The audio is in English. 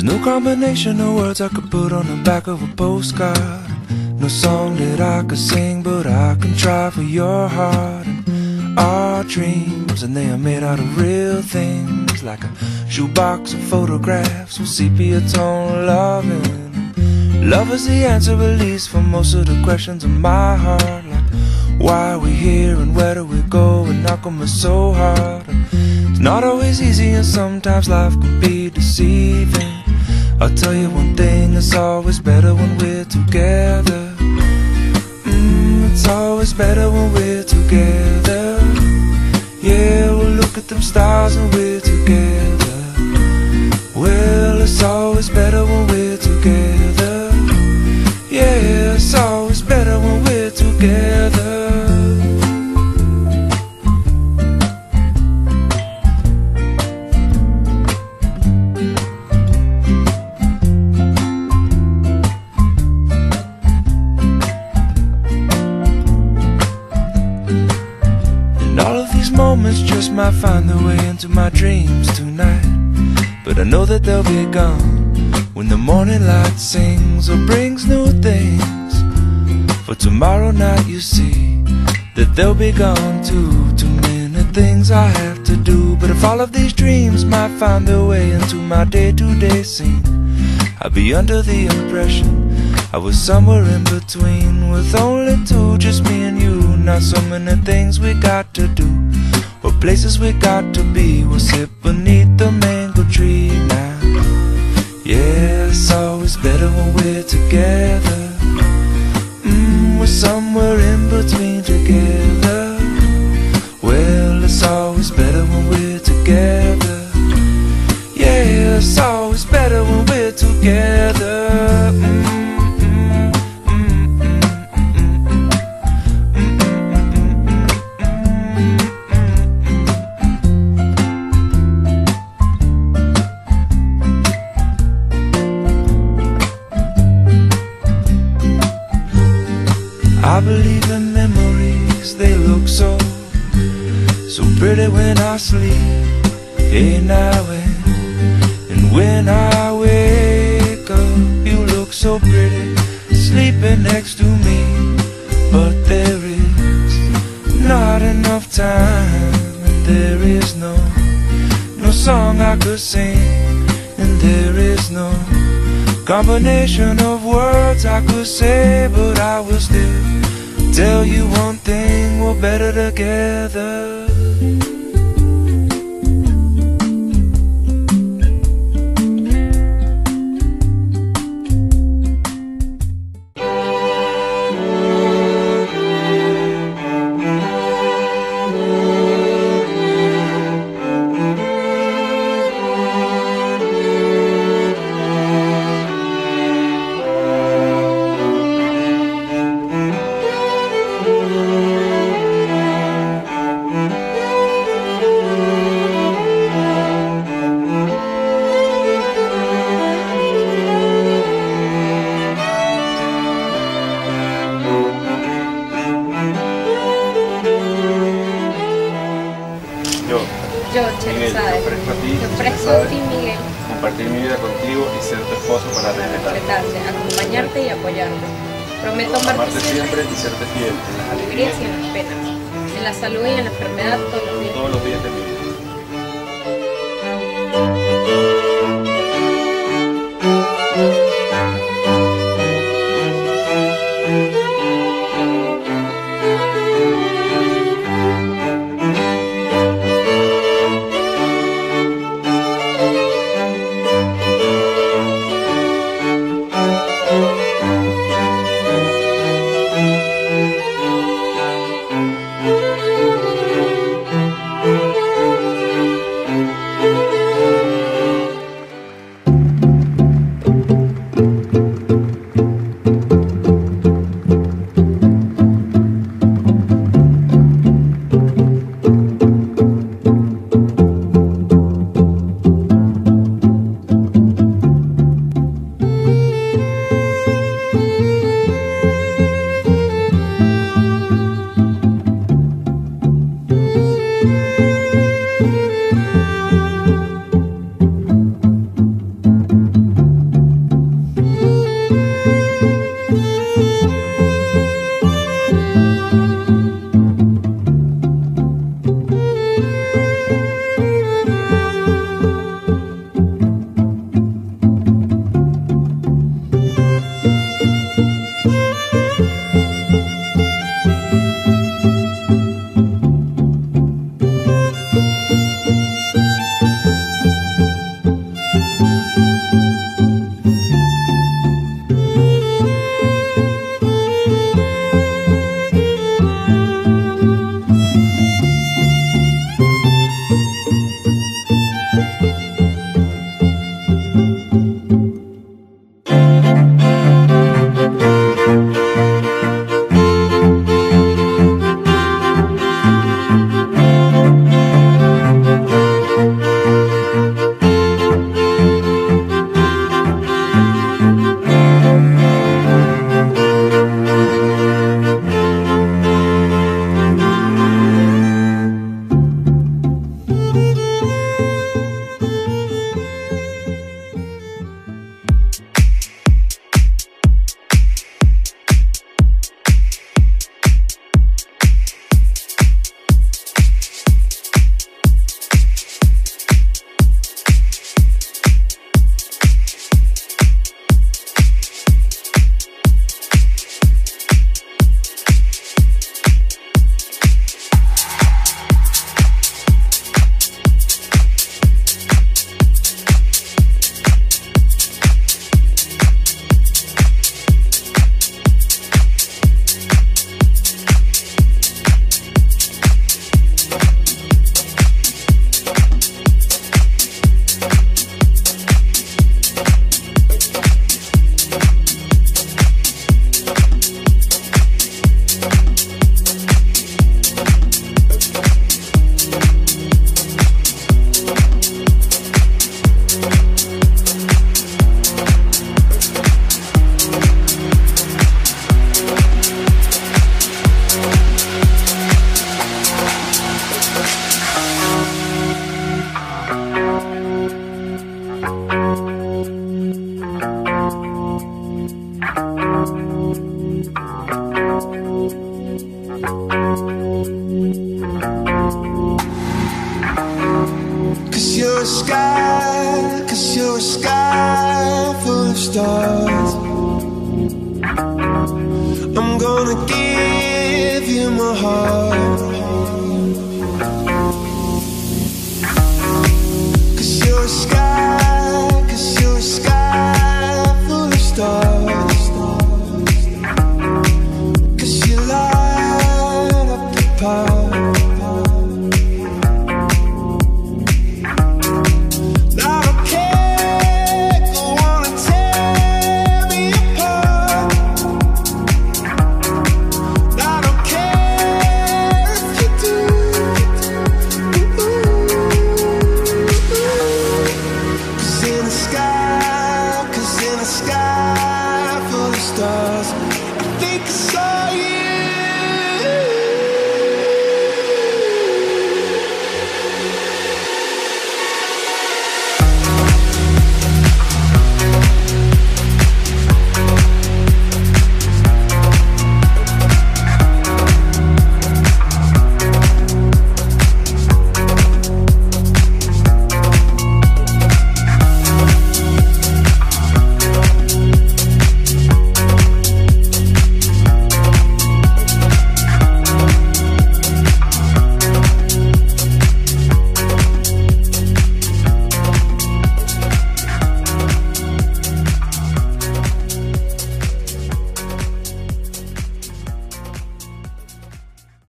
There's no combination of words I could put on the back of a postcard. No song that I could sing, but I can try for your heart. And our dreams, and they are made out of real things, like a shoebox of photographs with sepia tone loving. Love is the answer, at least, for most of the questions in my heart, like why are we here and where do we go, and how come it's so hard. It's not always easy, and sometimes life can be deceiving. I'll tell you one thing, it's always better when we're together. It's always better when we're together. Yeah, we'll look at them stars and we're together. Well, it's always better when we're together. Yeah, it's always better when we're together. Moments just might find their way into my dreams tonight, but I know that they'll be gone when the morning light sings or brings new things. For tomorrow night you see that they'll be gone too. Too many things I have to do, but if all of these dreams might find their way into my day-to-day scene, I'd be under the impression I was somewhere in between, with only two, just me and you. Not so many things we got to do, or places we got to be. We'll sit beneath the mango tree now. Yeah, it's always better when we're together. We're somewhere in between together. Well, it's always better when we're together. Yeah, it's always better when we're together. I believe in memories, they look so pretty when I sleep. Hey now and when I wake up, you look so pretty sleeping next to me. But there is not enough time, and there is no song I could sing, and there is no combination of words I could say, but I will still tell you one thing, we're better together. Yo, Miguel, te ofrezco a ti, Miguel, compartir mi vida contigo y ser tu esposo para respetarte, acompañarte y apoyarte. Prometo amarte siempre y serte fiel en las alegrías y en las penas, en la salud y en la enfermedad todos los días de mi vida. 'Cause you're a sky full of stars. I'm gonna give you my heart.